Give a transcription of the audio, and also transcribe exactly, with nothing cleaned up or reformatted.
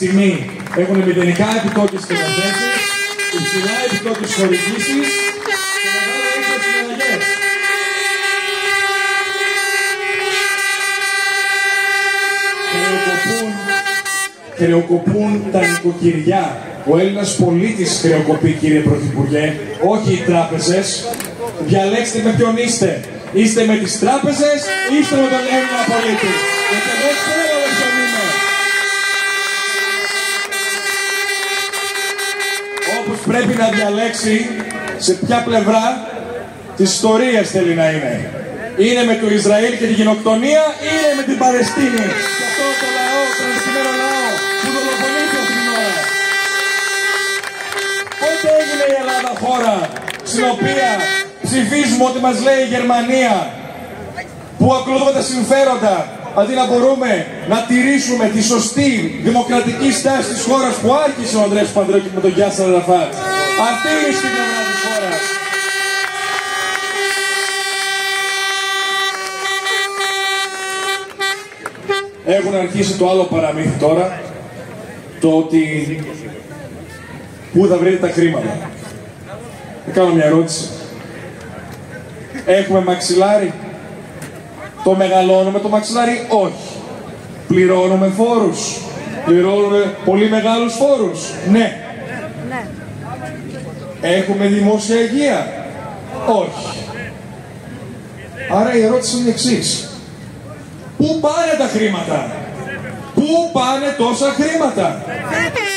στιγμή έχουν μηδενικά επιτόκια στις καταθέσεις, υψηλά επιτόκια στις χορηγήσεις και μεγάλο ρίχνο στις συναλλαγές. Χρεοκοπούν, χρεοκοπούν τα νοικοκυριά. Ο Έλληνας πολίτης χρεοκοπεί, κύριε Πρωθυπουργέ, όχι οι τράπεζες. Διαλέξτε με ποιον είστε. Είστε με τις τράπεζες ή είστε με τον Έλληνα πολίτη. Γιατί εγώ ξέρω με ποιον είμαι. Όπως πρέπει να διαλέξει σε ποια πλευρά της ιστορίας θέλει να είναι. Είναι με το Ισραήλ και την γενοκτονία ή είναι με την Παλαιστίνη. Και αυτό το λαό, τον ανθρωπινό λαό που δολοφονείται αυτή την ώρα. Πότε έγινε η Ελλάδα χώρα στην οποία ψηφίζουμε ό,τι μας λέει η Γερμανία, που ακολουθούμε τα συμφέροντα, αντί να μπορούμε να τηρήσουμε τη σωστή δημοκρατική στάση της χώρας που άρχισε ο Ανδρέας Παπανδρέου με τον Γιάσερ Αραφάτ. Αυτή είναι στην πλευρά της χώρας. Έχουν αρχίσει το άλλο παραμύθι τώρα, το ότι πού θα βρείτε τα χρήματα. Θα κάνω μια ερώτηση. Έχουμε μαξιλάρι. Το μεγαλώνουμε το μαξιλάρι? Όχι. Πληρώνουμε φόρους. Πληρώνουμε πολύ μεγάλους φόρους. Ναι. Ναι. Έχουμε δημόσια υγεία? Όχι. Άρα η ερώτηση είναι η εξής. Πού πάνε τα χρήματα? Πού πάνε τόσα χρήματα?